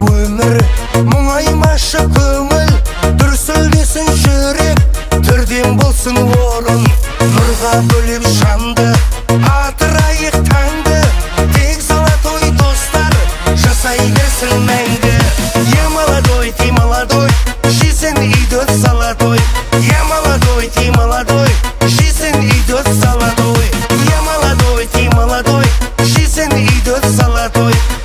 өмір, мұңаймашы көңіл, дүрсілдесін жүрек, түрден болсын орын. Нұрға бөліп жанды, атырайық таңды, тек золотой достар жасай берсін мәңгі. Я молодой, ты молодой, жизнь идет золотой. Я молодой, ты молодой, жизнь идет золотой. Я молодой, ты молодой, жизнь идет золотой.